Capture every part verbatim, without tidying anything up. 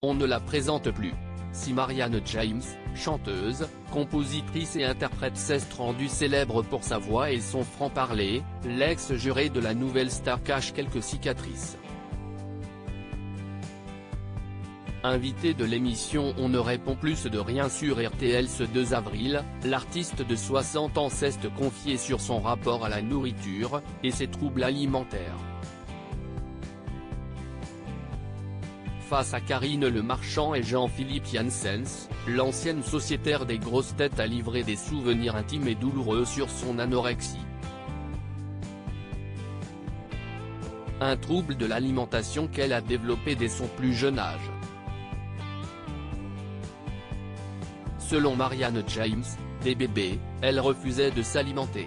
on ne la présente plus. Si Marianne James, chanteuse, compositrice et interprète s'est rendue célèbre pour sa voix et son franc-parler, l'ex-juré de la nouvelle star cache quelques cicatrices. Invité de l'émission On ne répond plus de rien sur R T L ce deux avril, l'artiste de soixante ans s'est confié sur son rapport à la nourriture, et ses troubles alimentaires. Face à Karine Le Marchand et Jean-Philippe Janssens, l'ancienne sociétaire des grosses têtes a livré des souvenirs intimes et douloureux sur son anorexie. Un trouble de l'alimentation qu'elle a développé dès son plus jeune âge. Selon Marianne James, dès bébé, elle refusait de s'alimenter.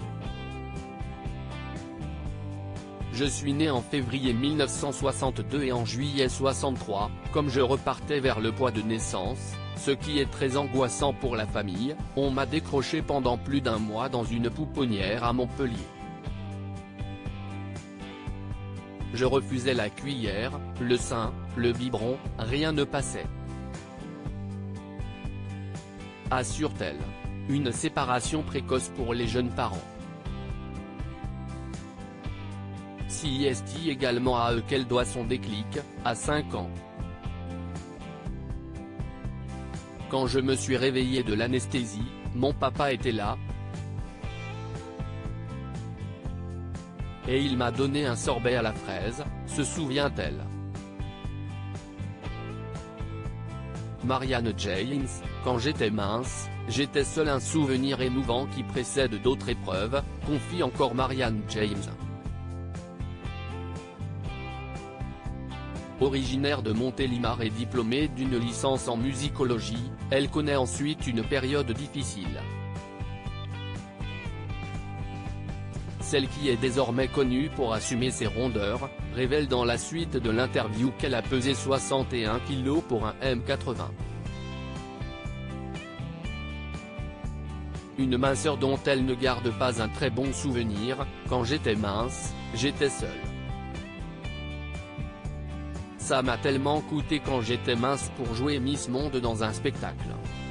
Je suis né en février mille neuf cent soixante-deux et en juillet soixante-trois, comme je repartais vers le poids de naissance, ce qui est très angoissant pour la famille, on m'a décroché pendant plus d'un mois dans une pouponnière à Montpellier. Je refusais la cuillère, le sein, le biberon, rien ne passait. Assure-t-elle. Une séparation précoce pour les jeunes parents. Si est également à eux qu'elle doit son déclic, à cinq ans. Quand je me suis réveillé de l'anesthésie, mon papa était là. Et il m'a donné un sorbet à la fraise, se souvient-elle. Marianne James, quand j'étais mince, j'étais seul, un souvenir émouvant qui précède d'autres épreuves, confie encore Marianne James. Originaire de Montélimar et diplômée d'une licence en musicologie, elle connaît ensuite une période difficile. Celle qui est désormais connue pour assumer ses rondeurs, révèle dans la suite de l'interview qu'elle a pesé soixante et un kilos pour un mètre quatre-vingts. Une minceur dont elle ne garde pas un très bon souvenir. Quand j'étais mince, j'étais seule. Ça m'a tellement coûté quand j'étais mince pour jouer Miss Monde dans un spectacle.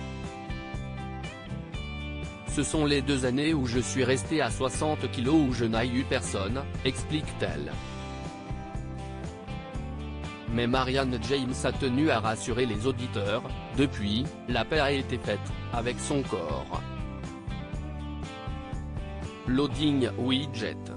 Ce sont les deux années où je suis restée à soixante kilos où je n'ai eu personne, explique-t-elle. Mais Marianne James a tenu à rassurer les auditeurs, depuis, la paix a été faite, avec son corps. Loading Widget.